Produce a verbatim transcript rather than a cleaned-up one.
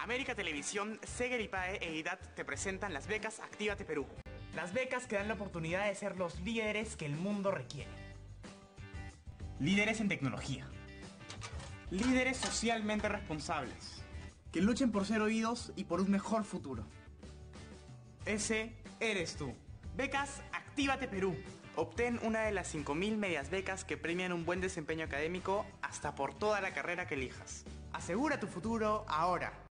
América Televisión, Seger y P A E e I D A T te presentan las becas Actívate Perú. Las becas que dan la oportunidad de ser los líderes que el mundo requiere. Líderes en tecnología. Líderes socialmente responsables, que luchen por ser oídos y por un mejor futuro. Ese eres tú. Becas Actívate Perú. Obtén una de las cinco mil medias becas que premian un buen desempeño académico hasta por toda la carrera que elijas. Asegura tu futuro ahora.